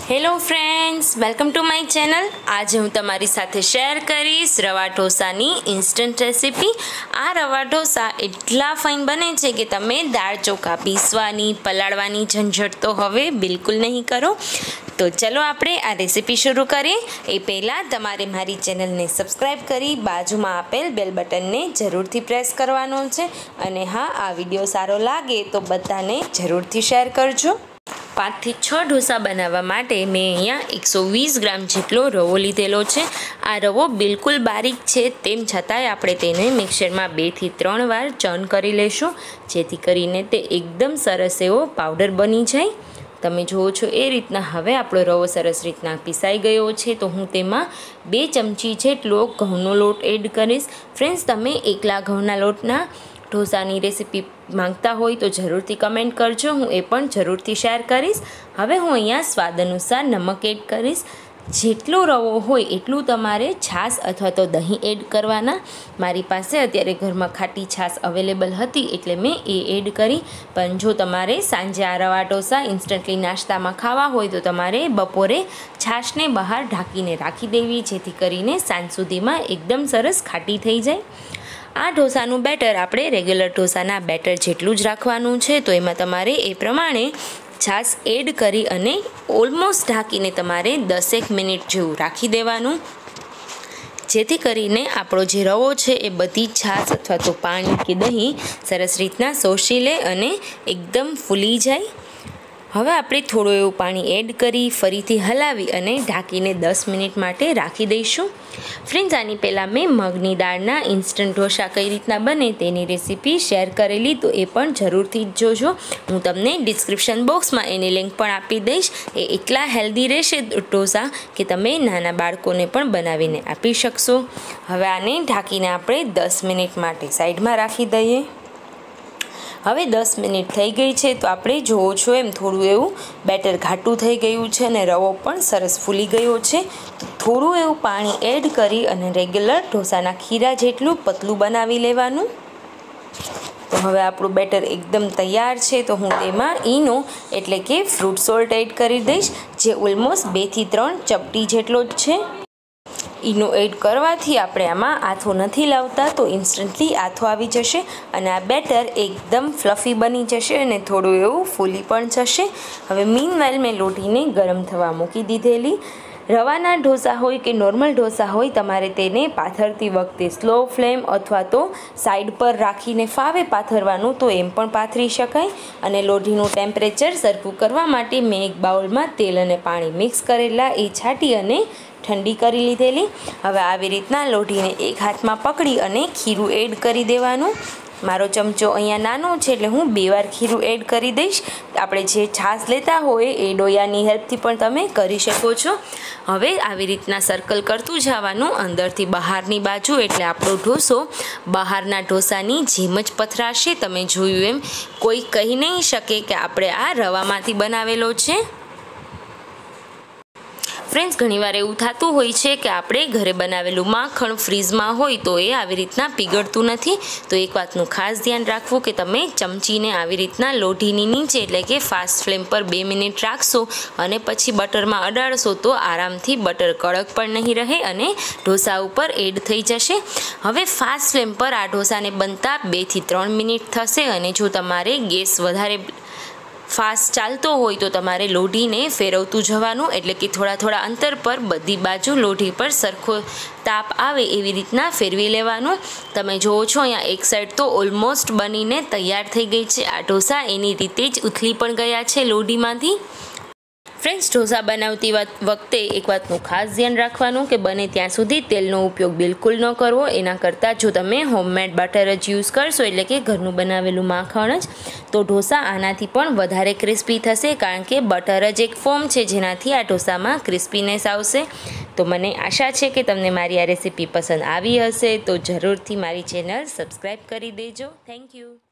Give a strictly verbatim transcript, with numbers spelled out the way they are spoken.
Hello friends, welcome to my channel. આજે હું તમારી સાથે શેર કરીશ રવા ઢોસાની ઇન્સ્ટન્ટ રેસીપી। આ રવા ઢોસા એટલા ફાઇન બને છે કે તમે દાળ ચોખા પીસવાની પલાળવાની ઝંઝટ તો હવે બિલકુલ નહીં કરો। તો ચલો આપણે આ રેસીપી શરૂ કરીએ। એ પહેલાં તમારે મારી ચેનલને સબસ્ક્રાઈબ કરી બાજુમાં આપેલ બેલ બટનને જરૂરથી પ્રેસ કરવાનો છે। અને હા, આ વિડીયો સારો લાગે તો બધાને જરૂરથી શેર કરજો। પાંચથી છ ઢોસા બનાવવા માટે મેં અહીંયા એકસો વીસ ગ્રામ જેટલો રવો લીધેલો છે। આ રવો બિલકુલ બારીક છે, તેમ છતાંય આપણે તેને મિક્સરમાં બેથી ત્રણ વાર ચર્ન કરી લઈશું, જેથી કરીને તે એકદમ સરસ એવો પાવડર બની જાય। તમે જુઓ છો એ રીતના હવે આપણો રવો સરસ રીતના પીસાઈ ગયો છે। તો હું તેમાં બે ચમચી જેટલો ઘઉંનો લોટ એડ કરીશ। ફ્રેન્ડ્સ, તમે એકલા ઘઉંના લોટના ઢોસાની રેસીપી માંગતા હોય તો જરૂરથી કમેન્ટ કરજો, હું એ પણ જરૂરથી શેર કરીશ। હવે હું અહીંયા સ્વાદ અનુસાર નમક એડ કરીશ। જેટલો રવો હોય એટલું તમારે છાશ અથવા તો દહીં એડ કરવાના। મારી પાસે અત્યારે ઘરમાં ખાટી છાશ અવેલેબલ હતી એટલે મેં એ એડ કરી। પણ જો તમારે સાંજે આ રવા ઢોસા ઇન્સ્ટન્ટલી નાસ્તામાં ખાવા હોય તો તમારે બપોરે છાશને બહાર ઢાંકીને રાખી દેવી, જેથી કરીને સાંજ સુધીમાં એકદમ સરસ ખાટી થઈ જાય। આ ઢોસાનું બેટર આપણે રેગ્યુલર ઢોસાના બેટર જેટલું જ રાખવાનું છે। તો એમાં તમારે એ પ્રમાણે છાશ એડ કરી અને ઓલમોસ્ટ ઢાંકીને તમારે દસેક મિનિટ જેવું રાખી દેવાનું, જેથી કરીને આપણો જે રવો છે એ બધી છાશ અથવા તો પાણી કે દહીં સરસ રીતના શોષી લે અને એકદમ ફૂલી જાય। હવે આપણે થોડું એવું પાણી એડ કરી ફરીથી હલાવી અને ઢાંકીને દસ મિનિટ માટે રાખી દઈશું। ફ્રેન્ડ્સ, આની પહેલાં મેં મગની દાળના ઇન્સ્ટન્ટ ઢોસા કઈ રીતના બને તેની રેસીપી શેર કરેલી, તો એ પણ જરૂરથી જ જોજો। હું તમને ડિસ્ક્રિપ્શન બોક્સમાં એની લિંક પણ આપી દઈશ। એ એટલા હેલ્ધી રહેશે ઢોસા કે તમે નાના બાળકોને પણ બનાવીને આપી શકશો। હવે આને ઢાંકીને આપણે દસ મિનિટ માટે સાઈડમાં રાખી દઈએ। હવે દસ મિનિટ થઈ ગઈ છે તો આપણે જોવો છો એમ થોડું એવું બેટર ઘાટું થઈ ગયું છે અને રવો પણ સરસ ફૂલી ગયો છે। થોડું એવું પાણી એડ કરી અને રેગ્યુલર ઢોસાના ખીરા જેટલું પતલું બનાવી લેવાનું। તો હવે આપણું બેટર એકદમ તૈયાર છે। તો હું તેમાં ઈનો એટલે કે ફ્રૂટ સોલ્ટ એડ કરી દઈશ, જે ઓલમોસ્ટ બેથી ત્રણ ચપટી જેટલો જ છે। ઈનો એડ કરવાથી આપણે આમાં આથો નથી લાવતા, તો ઇન્સ્ટન્ટલી આથો આવી જશે અને આ બેટર એકદમ ફ્લફી બની જશે અને થોડું એવું ફૂલી પણ જશે। હવે મીનવાઇલ મેં લોટીને ગરમ થવા મૂકી દીધેલી। રવાના ઢોસા હોય કે નોર્મલ ઢોસા હોય, તમારે તેને પાથરતી વખતે સ્લો ફ્લેમ અથવા તો સાઈડ પર રાખીને ફાવે પાથરવાનું તો એમ પણ પાથરી શકાય। અને લોઢીનું ટેમ્પરેચર સરખું કરવા માટે મેં એક બાઉલમાં તેલ અને પાણી મિક્સ કરેલા એ છાંટી અને ઠંડી કરી લીધેલી। હવે આવી રીતના લોઢીને એક હાથમાં પકડી અને ખીરું એડ કરી દેવાનું। મારો ચમચો અહીંયા નાનો છે એટલે હું બે વાર ખીરું એડ કરી દઈશ। આપણે જે છાશ લેતા હોય એ ડોયાની હેલ્પથી પણ તમે કરી શકો છો। હવે આવી રીતના સર્કલ કરતું જવાનું અંદરથી બહારની બાજુ, એટલે આપણો ઢોસો બહારના ઢોસાની જેમ જ પથરાશે। તમે જોયું એમ કોઈ કહી નહીં શકે કે આપણે આ રવામાંથી બનાવેલો છે। ફ્રેન્ડ્સ, ઘણીવાર એવું થતું હોય છે કે આપણે ઘરે બનાવેલું માખણ ફ્રીઝમાં હોય તો એ આવી રીતના પીગળતું નથી। તો એક વાતનું ખાસ ધ્યાન રાખવું કે તમે ચમચીને આવી રીતના લોઢીની નીચે એટલે કે ફાસ્ટ ફ્લેમ પર બે મિનિટ રાખશો અને પછી બટરમાં અડાડશો તો આરામથી બટર કડક પણ નહીં રહે અને ઢોસા ઉપર એડ થઈ જશે। હવે ફાસ્ટ ફ્લેમ પર આ ઢોસાને બનતા બેથી ત્રણ મિનિટ થશે અને જો તમારે ગેસ વધારે ફાસ્ટ ચાલતો હોય તો તમારે લોઢીને ફેરવતું જવાનું, એટલે કે થોડા થોડા અંતર પર બધી બાજુ લોઢી પર સરખો તાપ આવે એવી રીતના ફેરવી લેવાનું। તમે જુઓ છો અહીંયા એક સાઈડ તો ઓલમોસ્ટ બનીને તૈયાર થઈ ગઈ છે આ ઢોસા, એની રીતે જ ઉથલી પણ ગયા છે લોઢીમાંથી। ફ્રેન્ડ્સ, ઢોસા બનાવતી વખતે એક વાતનું ખાસ ધ્યાન રાખવાનું કે બને ત્યાં સુધી તેલનો ઉપયોગ બિલકુલ ન કરવો। એના કરતાં જો તમે હોમમેડ બટર જ યુઝ કરશો એટલે કે ઘરનું બનાવેલું માખણ જ, તો ઢોસા આનાથી પણ વધારે ક્રિસ્પી થશે, કારણ કે બટર જ એક ફોર્મ છે જેનાથી આ ઢોસામાં ક્રિસ્પીનેસ આવશે। તો મને આશા છે કે તમને મારી આ રેસીપી પસંદ આવી હશે, તો જરૂરથી મારી ચેનલ સબસ્ક્રાઈબ કરી દેજો। Thank you.